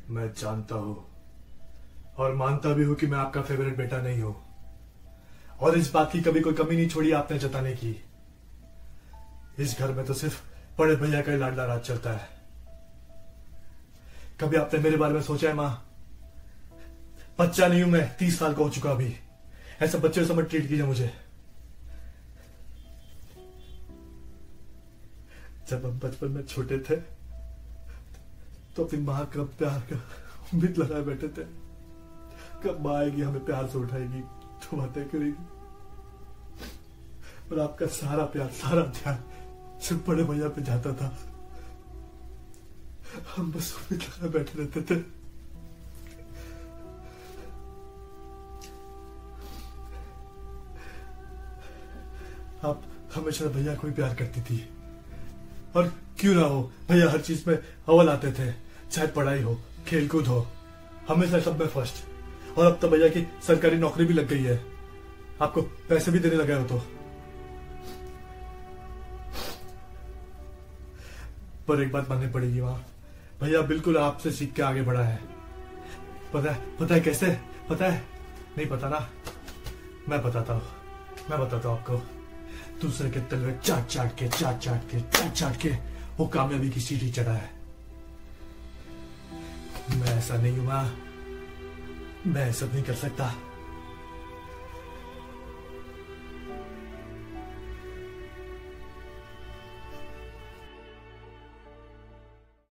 मैं जानता हूं और मानता भी हूं कि मैं आपका फेवरेट बेटा नहीं हूं, और इस बात की कभी कोई कमी नहीं छोड़ी आपने जताने की। इस घर में तो सिर्फ बड़े भैया का ही लाडला राज चलता है। कभी आपने मेरे बारे में सोचा है मां? बच्चा नहीं हूं मैं, 30 साल का हो चुका अभी। ऐसा बच्चे समझ ट्रीट कीजिए मुझे। जब हम बचपन में छोटे थे तो अपनी माँ का प्यार का उम्मीद लगाए बैठे थे, कब माँ आएगी हमें प्यार से उठाएगी तो बातें करेगी। और आपका सारा प्यार, सारा ध्यान सिर्फ बड़े भैया पे जाता था। हम बस उम्मीद लगाए बैठे रहते थे। आप हमेशा भैया को ही प्यार करती थी, और क्यों ना हो, भैया हर चीज में अव्वल आते थे, चाहे पढ़ाई हो, खेलकूद हो, हमेशा सब में फर्स्ट। और अब तो भैया की सरकारी नौकरी भी लग गई है, आपको पैसे भी देने लगे हो तो। पर एक बात माननी पड़ेगी वहां, भैया बिल्कुल आपसे सीख के आगे बढ़ा है। पता है कैसे? पता है? नहीं पता ना? मैं बताता हूं आपको। दूसरे के तलवे चाट चाट के वो कामयाबी की सीढ़ी चढ़ा है। मैं ऐसा नहीं हूं मां, मैं ऐसा नहीं कर सकता।